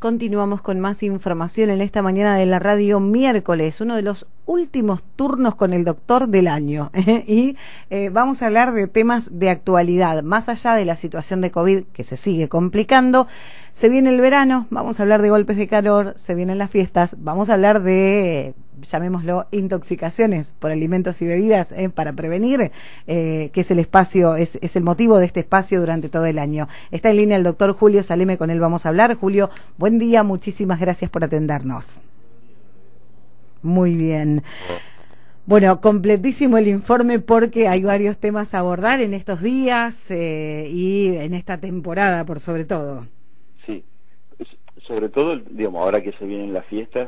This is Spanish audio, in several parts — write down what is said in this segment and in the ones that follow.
Continuamos con más información en esta mañana de la radio miércoles, uno de los últimos turnos con el doctor del año. Y vamos a hablar de temas de actualidad, más allá de la situación de COVID que se sigue complicando. Se viene el verano, vamos a hablar de golpes de calor, se vienen las fiestas, vamos a hablar de, llamémoslo, intoxicaciones por alimentos y bebidas para prevenir, que es el espacio, es el motivo de este espacio durante todo el año. Está en línea el doctor Julio Saleme, con él vamos a hablar. Julio, buen día, muchísimas gracias por atendernos. Muy bien. Bueno, completísimo el informe porque hay varios temas a abordar en estos días y en esta temporada, por sobre todo. Sí, sobre todo, digamos, ahora que se vienen las fiestas,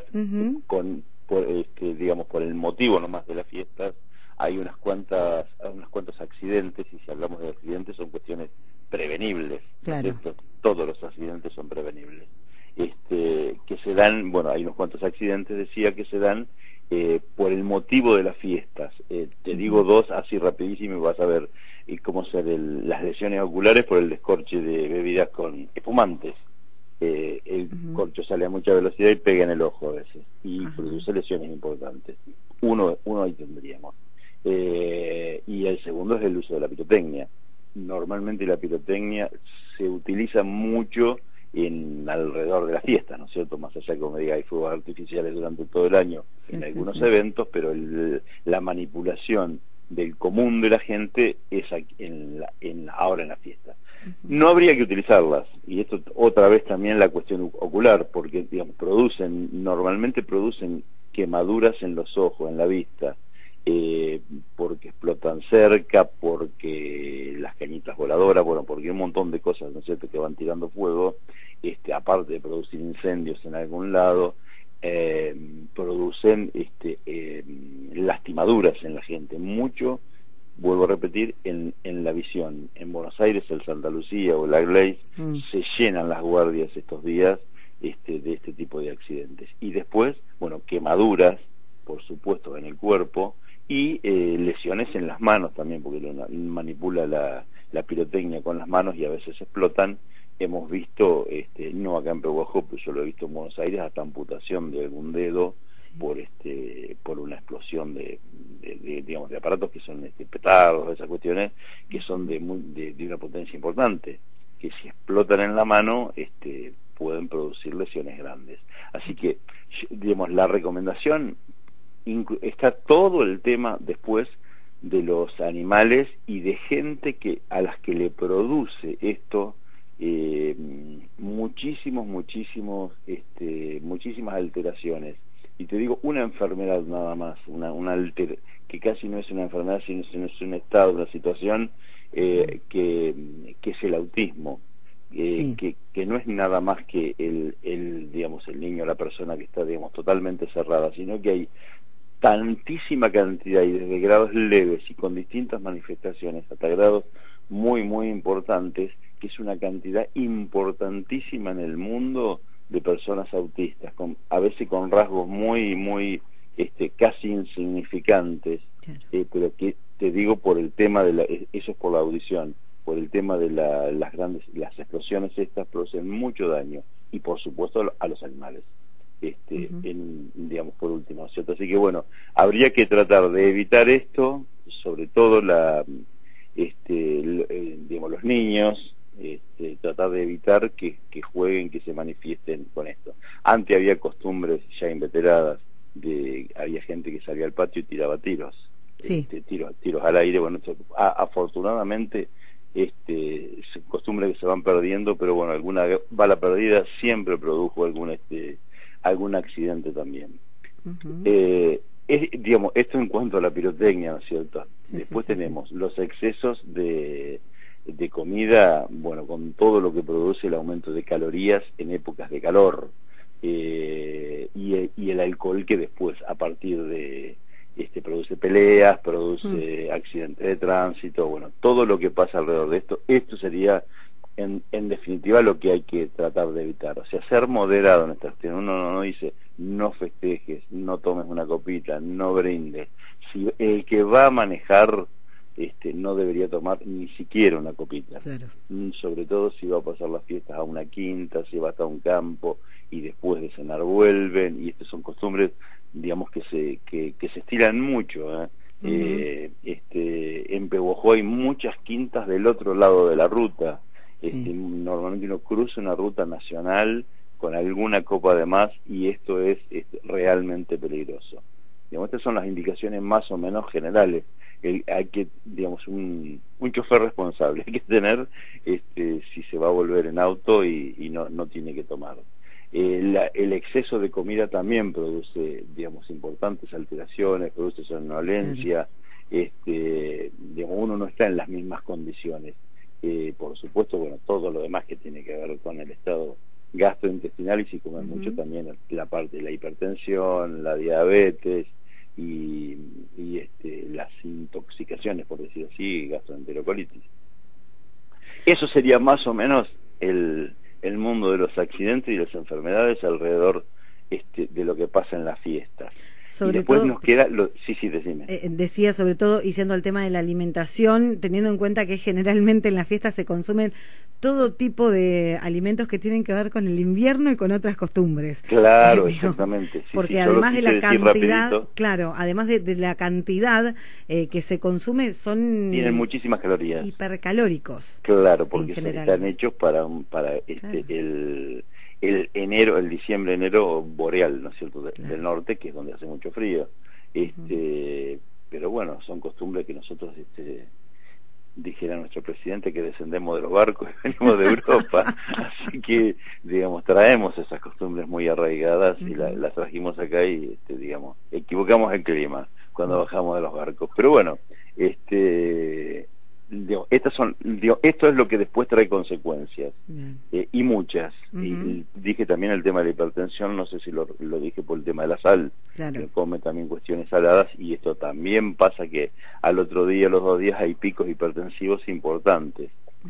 por el motivo nomás de las fiestas, hay unos cuantos accidentes, y si hablamos de accidentes son cuestiones prevenibles. Claro. Todos los accidentes son prevenibles. Que se dan, bueno, hay unos cuantos accidentes, decía, que se dan por el motivo de las fiestas. Te digo dos así rapidísimo y vas a ver cómo ser las lesiones oculares por el descorche de bebidas con espumantes. El corcho sale a mucha velocidad y pega en el ojo a veces y produce lesiones importantes. Uno ahí tendríamos. Y el segundo es el uso de la pirotecnia. Normalmente la pirotecnia se utiliza mucho alrededor de las fiestas, ¿no es cierto? Más allá que, como diga, hay fuegos artificiales durante todo el año en algunos eventos, pero la manipulación del común de la gente es ahora en la fiesta. No habría que utilizarlas, y esto otra vez también la cuestión ocular, porque digamos, normalmente producen quemaduras en los ojos, en la vista, porque explotan cerca, porque las cañitas voladoras, bueno, porque hay un montón de cosas, ¿no es cierto?, que van tirando fuego, aparte de producir incendios en algún lado, producen lastimaduras en la gente, mucho. Vuelvo a repetir, en la visión. En Buenos Aires, el Santa Lucía o la Glaze, se llenan las guardias estos días de este tipo de accidentes. Y después, bueno, quemaduras, por supuesto, en el cuerpo, y lesiones en las manos también, porque manipula la pirotecnia con las manos y a veces explotan. Hemos visto, no acá en Pehuajó, pero yo lo he visto en Buenos Aires, hasta amputación de algún dedo por una explosión de aparatos que son petardos, esas cuestiones que son de una potencia importante, que si explotan en la mano pueden producir lesiones grandes. Así que, digamos, la recomendación está todo el tema después de los animales y de gente a las que le produce esto muchísimas alteraciones. Y te digo, una enfermedad nada más, que casi no es una enfermedad, sino es un estado, una situación que es el autismo, que no es nada más que el niño, la persona que está, digamos, totalmente cerrada, sino que hay tantísima cantidad, y desde grados leves y con distintas manifestaciones hasta grados muy, muy importantes, que es una cantidad importantísima en el mundo de personas autistas, a veces con rasgos muy, muy, casi insignificantes, pero que, te digo, por el tema eso es por la audición, por el tema de las explosiones estas producen mucho daño, y por supuesto a los animales, digamos, por último, ¿cierto? Así que bueno, habría que tratar de evitar esto, sobre todo digamos, los niños, tratar de evitar que jueguen, que se manifiesten con esto. Antes había costumbres ya inveteradas, había gente que salía al patio y tiraba tiros, tiros al aire. Bueno, afortunadamente costumbres que se van perdiendo, pero bueno, alguna bala perdida siempre produjo algún accidente también. Digamos, esto en cuanto a la pirotecnia, ¿no es cierto? Después tenemos los excesos de comida, bueno, con todo lo que produce el aumento de calorías en épocas de calor, y el alcohol, que después, a partir de produce peleas, produce accidentes de tránsito, bueno, todo lo que pasa alrededor de esto sería en definitiva lo que hay que tratar de evitar. O sea, ser moderado en esta cuestión. Uno no dice no festejes, no tomes una copita, no brindes. Si el que va a manejar no debería tomar ni siquiera una copita, claro. Sobre todo si va a pasar las fiestas a una quinta, si va hasta un campo y después de cenar vuelven, y estas son costumbres, digamos, que se estiran mucho, ¿eh? En Pehuajó hay muchas quintas del otro lado de la ruta. Normalmente uno cruza una ruta nacional con alguna copa de más, y esto es realmente peligroso. Digamos, estas son las indicaciones más o menos generales. Hay que, digamos, un chofer responsable hay que tener si se va a volver en auto y no tiene que tomar. El exceso de comida también produce, digamos, importantes alteraciones, produce somnolencia. Digamos, uno no está en las mismas condiciones. Por supuesto, bueno, todo lo demás que tiene que ver con el estado gastrointestinal, y si comen mucho también la parte de la hipertensión, la diabetes y las intoxicaciones, por decir así, gastroenterocolitis. Eso sería más o menos el mundo de los accidentes y las enfermedades alrededor de lo que pasa en las fiestas. Sobre y después todo, nos queda sí, decime. Decía, sobre todo, y yendo al tema de la alimentación, teniendo en cuenta que generalmente en las fiestas se consumen todo tipo de alimentos que tienen que ver con el invierno y con otras costumbres. Claro, exactamente. Sí, porque sí, además de la cantidad, rapidito, claro, además de la cantidad que se consume, tienen muchísimas calorías. Hipercalóricos. Claro, porque están hechos para el diciembre-enero boreal, ¿no es cierto?, del norte, que es donde hace mucho frío. Pero bueno, son costumbres que nosotros, dijera nuestro presidente, que descendemos de los barcos y venimos de Europa. Así que, digamos, traemos esas costumbres muy arraigadas y las trajimos acá y, digamos, equivocamos el clima cuando bajamos de los barcos. Pero bueno, esto es lo que después trae consecuencias, y muchas. Y dije también el tema de la hipertensión, no sé si lo dije por el tema de la sal, que come también cuestiones saladas, y esto también pasa que al otro día, los 2 días, hay picos hipertensivos importantes.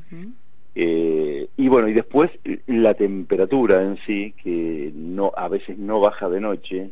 Y bueno, y después la temperatura en sí, que a veces no baja de noche,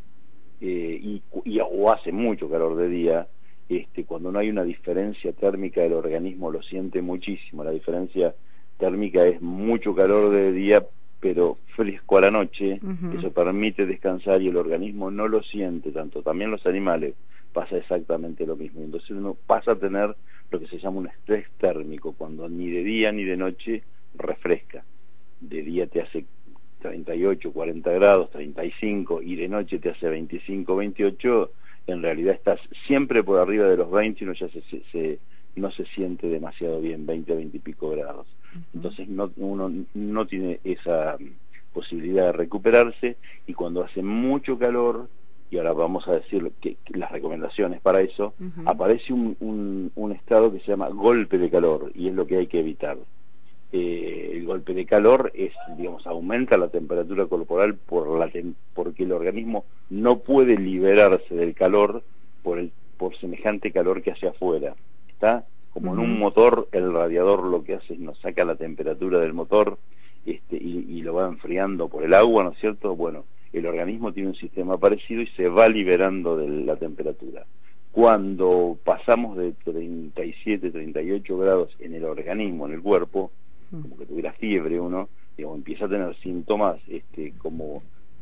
o hace mucho calor de día. Cuando no hay una diferencia térmica, el organismo lo siente muchísimo. La diferencia térmica es mucho calor de día, pero fresco a la noche. Eso permite descansar y el organismo no lo siente tanto. También los animales pasa exactamente lo mismo. Entonces uno pasa a tener lo que se llama un estrés térmico, cuando ni de día ni de noche refresca. De día te hace 38, 40 grados, 35, y de noche te hace 25, 28. En realidad estás siempre por arriba de los 20 y uno ya no se siente demasiado bien, 20, 20 y pico grados. Entonces uno no tiene esa posibilidad de recuperarse, y cuando hace mucho calor, y ahora vamos a decir que las recomendaciones para eso, aparece un estado que se llama golpe de calor, y es lo que hay que evitar. El golpe de calor digamos, aumenta la temperatura corporal porque el organismo no puede liberarse del calor por semejante calor que hace afuera. Está como en un motor, el radiador lo que hace es nos saca la temperatura del motor y lo va enfriando por el agua, ¿no es cierto? Bueno, el organismo tiene un sistema parecido y se va liberando de la temperatura. Cuando pasamos de 37, 38 grados en el organismo, en el cuerpo, como que tuviera fiebre uno, digamos, empieza a tener síntomas como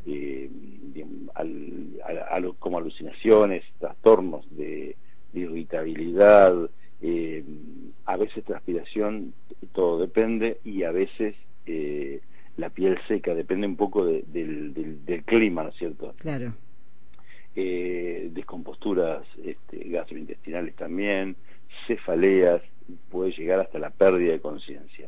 como alucinaciones, trastornos de irritabilidad, a veces transpiración, todo depende, y a veces la piel seca, depende un poco del clima, ¿no es cierto? Claro. Descomposturas gastrointestinales también, cefaleas, puede llegar hasta la pérdida de conciencia.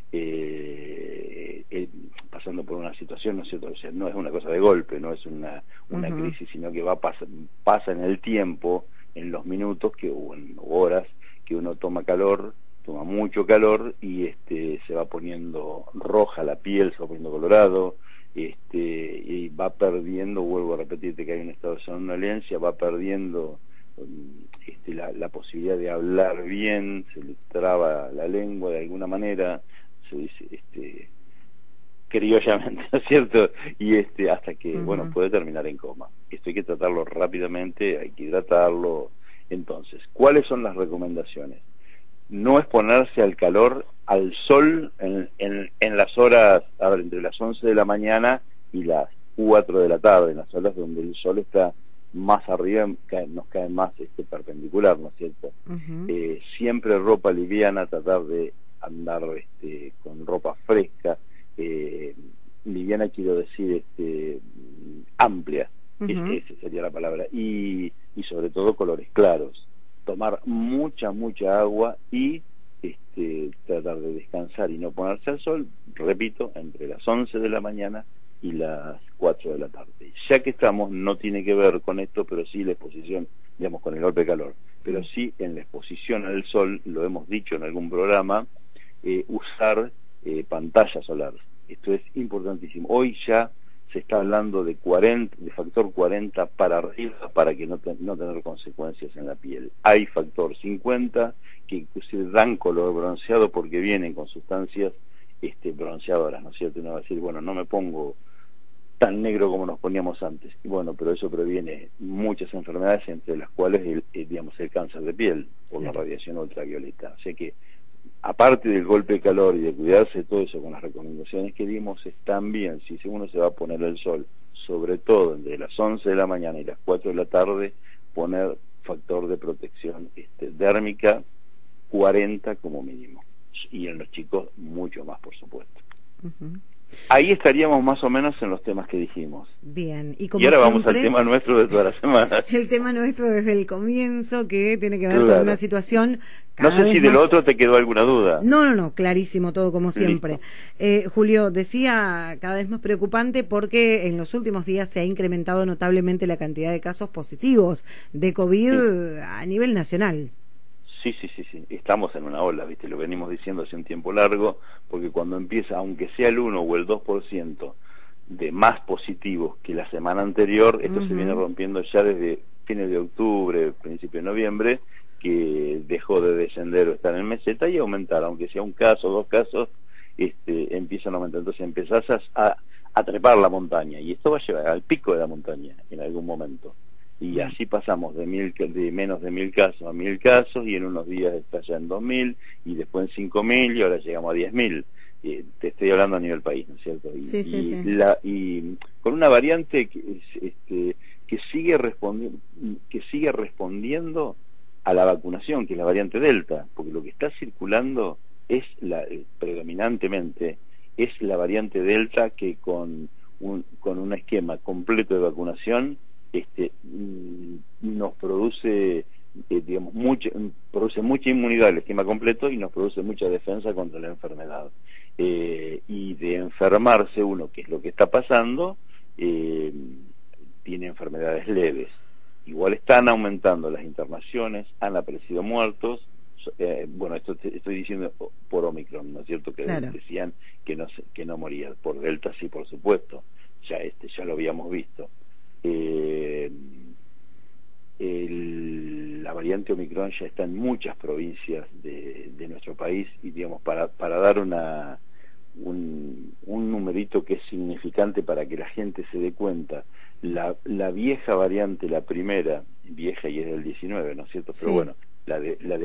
Pasando por una situación, ¿no es cierto? O sea, no es una cosa de golpe, no es una crisis, sino que pasa en el tiempo, en los minutos o en horas que uno toma mucho calor, y se va poniendo roja la piel, se va poniendo colorado, y va perdiendo, vuelvo a repetirte que hay un estado de somnolencia, va perdiendo la posibilidad de hablar bien, se le traba la lengua de alguna manera, se dice criollamente, ¿no es cierto? Y hasta que, bueno, puede terminar en coma. Esto hay que tratarlo rápidamente, hay que hidratarlo. Entonces, ¿cuáles son las recomendaciones? No exponerse al calor, al sol, en las horas, entre las 11 de la mañana y las 4 de la tarde, en las horas donde el sol está más arriba, nos cae más perpendicular, ¿no es cierto? Siempre ropa liviana, tratar de andar con ropa fresca, liviana quiero decir amplia, esa sería la palabra, y sobre todo colores claros, tomar mucha agua y tratar de descansar y no ponerse al sol, repito, entre las 11 de la mañana y las 4 de la tarde. Ya que estamos, no tiene que ver con esto, pero sí la exposición, digamos, con el golpe de calor, pero sí en la exposición al sol, lo hemos dicho en algún programa, usar pantalla solar. Esto es importantísimo. Hoy ya se está hablando de factor 40 para arriba para que no tener consecuencias en la piel. Hay factor 50 que inclusive dan color bronceado porque vienen con sustancias bronceadoras, ¿no es cierto? Uno va a decir, bueno, no me pongo tan negro como nos poníamos antes. Y bueno, pero eso previene muchas enfermedades, entre las cuales digamos, el cáncer de piel por la radiación ultravioleta. O sea que, aparte del golpe de calor y de cuidarse de todo eso con las recomendaciones que dimos, es también, si uno se va a poner el sol, sobre todo entre las 11 de la mañana y las 4 de la tarde, poner factor de protección dérmica 40 como mínimo. Y en los chicos mucho más, por supuesto. Ahí estaríamos más o menos en los temas que dijimos. Bien, y ahora vamos al tema nuestro de toda la semana. El tema nuestro desde el comienzo, que tiene que ver con una situación... No sé si de lo otro te quedó alguna duda. No, clarísimo todo como siempre. Julio, decía, cada vez más preocupante porque en los últimos días se ha incrementado notablemente la cantidad de casos positivos de COVID a nivel nacional. Sí, estamos en una ola, ¿viste? Lo venimos diciendo hace un tiempo largo, porque cuando empieza, aunque sea el 1 o el 2% de más positivos que la semana anterior, esto se viene rompiendo ya desde fines de octubre, principio de noviembre, que dejó de descender o estar en meseta y aumentar, aunque sea un caso, 2 casos, empiezan a aumentar. Entonces empezás a trepar la montaña, y esto va a llevar al pico de la montaña en algún momento. Y así pasamos de menos de 1000 casos a 1000 casos, y en unos días está ya en 2000, y después en 5000, y ahora llegamos a 10.000. Te estoy hablando a nivel país, ¿no es cierto? Y con una variante que sigue respondiendo a la vacunación, que es la variante Delta, porque lo que está circulando es predominantemente es la variante Delta, que con un esquema completo de vacunación nos produce produce mucha inmunidad el esquema completo, y nos produce mucha defensa contra la enfermedad, y de enfermarse uno, que es lo que está pasando, tiene enfermedades leves. Igual están aumentando las internaciones, han aparecido muertos. Bueno, esto estoy diciendo por Omicron, ¿no es cierto? Que decían que no moría. Por Delta sí, por supuesto, ya lo habíamos visto. La variante Omicron ya está en muchas provincias de nuestro país, y digamos, para dar un numerito que es significante para que la gente se dé cuenta, la vieja variante, la primera, vieja y es del 19, ¿no es cierto? Pero bueno, la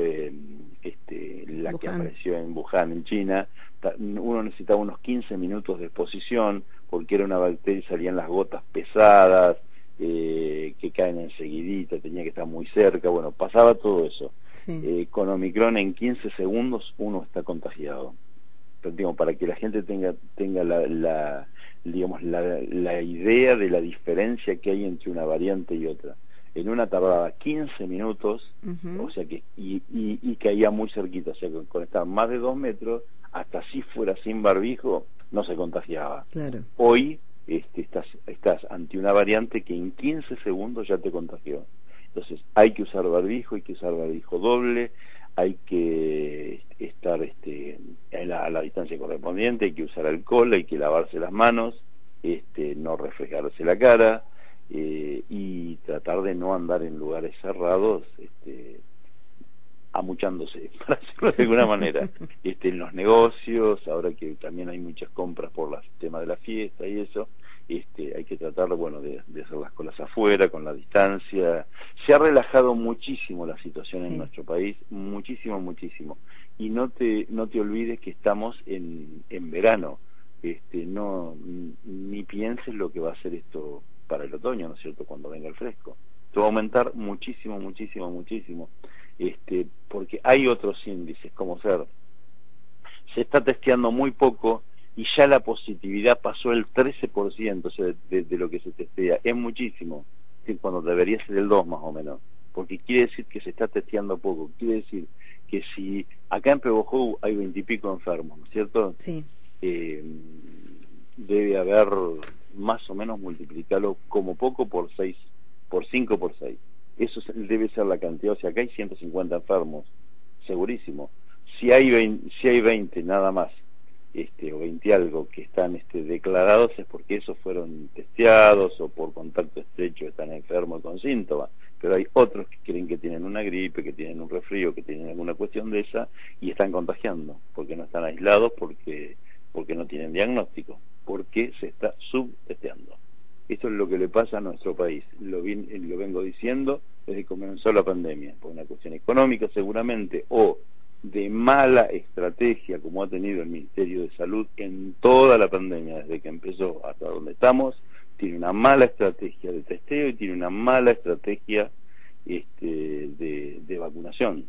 que apareció en Wuhan, en China, uno necesitaba unos 15 minutos de exposición, porque era una bacteria y salían las gotas pesadas, que caen enseguidita, tenía que estar muy cerca, bueno, pasaba todo eso. Con Omicron en 15 segundos uno está contagiado. Pero, digamos, para que la gente tenga la idea de la diferencia que hay entre una variante y otra. En una tardaba 15 minutos, o sea que y caía muy cerquita, o sea que con estar más de 2 metros, hasta si fuera sin barbijo, no se contagiaba. Hoy estás ante una variante que en 15 segundos ya te contagió. Entonces hay que usar barbijo, hay que usar barbijo doble, hay que estar a la distancia correspondiente, hay que usar alcohol, hay que lavarse las manos, no refrescarse la cara, y tratar de no andar en lugares cerrados amuchándose, para decirlo de alguna manera, en los negocios, ahora que también hay muchas compras por el tema de la fiesta y eso, hay que tratar de hacer las cosas afuera, con la distancia. Se ha relajado muchísimo la situación en nuestro país, muchísimo, y no te olvides que estamos en verano. no ni pienses lo que va a hacer esto para el otoño, ¿no es cierto?, cuando venga el fresco. Esto va a aumentar muchísimo, muchísimo, muchísimo, porque hay otros índices, como se está testeando muy poco y ya la positividad pasó el 13%, o sea, de lo que se testea. Es muchísimo, cuando debería ser el 2 más o menos, porque quiere decir que se está testeando poco. Quiere decir que si acá en Pehuajó hay 20 y pico enfermos, ¿no es cierto? Sí. Debe haber más o menos multiplicarlo como poco por 6, por 5, por 6. Eso debe ser la cantidad. O sea, acá hay 150 enfermos, segurísimo. Si hay 20 nada más, o 20 algo que están declarados, es porque esos fueron testeados o por contacto estrecho están enfermos con síntomas. Pero hay otros que creen que tienen una gripe, que tienen un resfrío, que tienen alguna cuestión de esa y están contagiando, porque no están aislados, porque no tienen diagnóstico, porque se está subtesteando. Esto es lo que le pasa a nuestro país. Lo vengo diciendo desde que comenzó la pandemia, por una cuestión económica seguramente, o de mala estrategia como ha tenido el Ministerio de Salud en toda la pandemia, desde que empezó hasta donde estamos. Tiene una mala estrategia de testeo y tiene una mala estrategia de vacunación.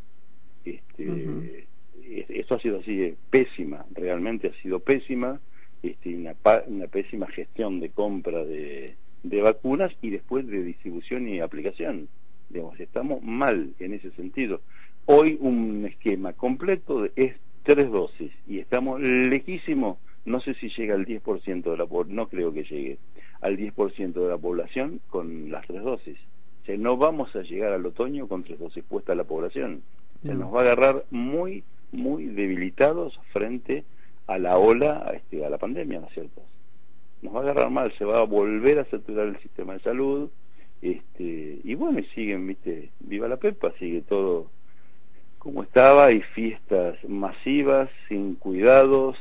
Esto ha sido así, pésima, realmente ha sido pésima, una pésima gestión de compra de vacunas y después de distribución y aplicación. Digamos, estamos mal en ese sentido. Hoy un esquema completo es 3 dosis y estamos lejísimos, no sé si llega al 10% de la población, no creo que llegue al 10% de la población con las 3 dosis. O sea, no vamos a llegar al otoño con 3 dosis puesta a la población. O sea, nos va a agarrar muy, muy debilitados frente a la ola, a la pandemia, ¿no es cierto? Nos va a agarrar mal, se va a volver a saturar el sistema de salud, y bueno, y siguen, viva la pepa, sigue todo como estaba. Hay fiestas masivas, sin cuidados,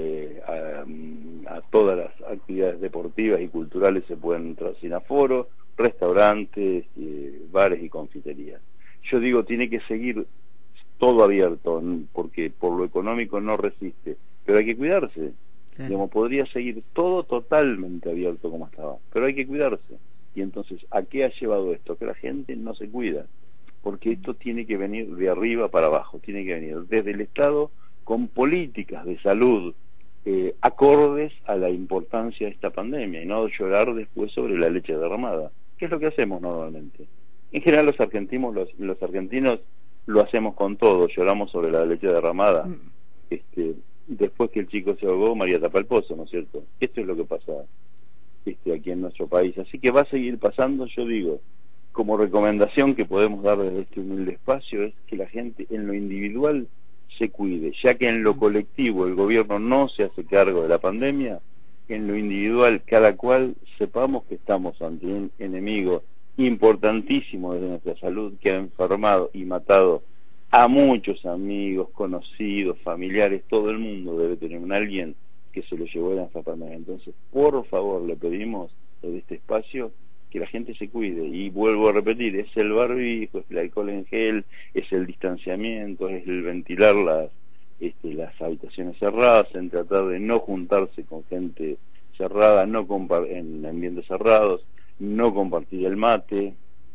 a todas las actividades deportivas y culturales se pueden entrar sin aforo, restaurantes, bares y confiterías. Yo digo, tiene que seguir todo abierto, porque por lo económico no resiste, pero hay que cuidarse. Claro. Digamos, podría seguir todo totalmente abierto como estaba, pero hay que cuidarse. Y entonces, ¿a qué ha llevado esto? Que la gente no se cuida, porque esto tiene que venir de arriba para abajo, tiene que venir desde el Estado con políticas de salud acordes a la importancia de esta pandemia, y no llorar después sobre la leche derramada, que es lo que hacemos normalmente. En general los argentinos lo hacemos con todo, lloramos sobre la leche derramada. Después que el chico se ahogó, María tapa el pozo, ¿no es cierto? Esto es lo que pasa aquí en nuestro país. Así que va a seguir pasando. Yo digo, como recomendación que podemos dar desde este humilde espacio, es que la gente en lo individual se cuide, ya que en lo colectivo el gobierno no se hace cargo de la pandemia. En lo individual, cada cual sepamos que estamos ante un enemigo importantísimo de nuestra salud, que ha enfermado y matado a muchos amigos, conocidos, familiares. Todo el mundo debe tener un alguien que se lo llevó en esta pandemia. Entonces, por favor, le pedimos desde este espacio que la gente se cuide, y vuelvo a repetir, es el barbijo, es el alcohol en gel, es el distanciamiento, es el ventilar las habitaciones cerradas, en tratar de no juntarse con gente cerrada, en ambientes cerrados, no compartir el mate,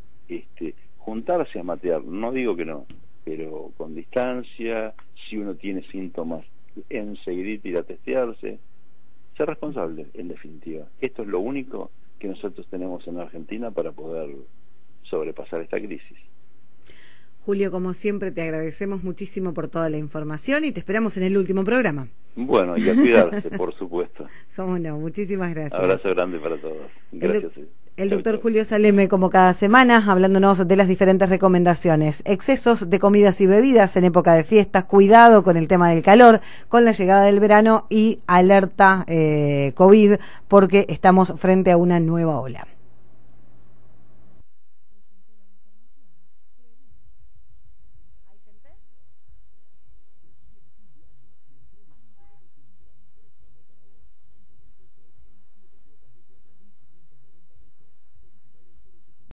juntarse a matear, no digo que no, pero con distancia. Si uno tiene síntomas, enseguida ir a testearse, ser responsable, en definitiva. Esto es lo único que nosotros tenemos en Argentina para poder sobrepasar esta crisis. Julio, como siempre, te agradecemos muchísimo por toda la información y te esperamos en el último programa. Bueno, y a cuidarse, por supuesto. Cómo no, muchísimas gracias. Abrazo grande para todos. Gracias. El doctor Julio Saleme, como cada semana, hablándonos de las diferentes recomendaciones. Excesos de comidas y bebidas en época de fiestas, cuidado con el tema del calor, con la llegada del verano y alerta COVID, porque estamos frente a una nueva ola.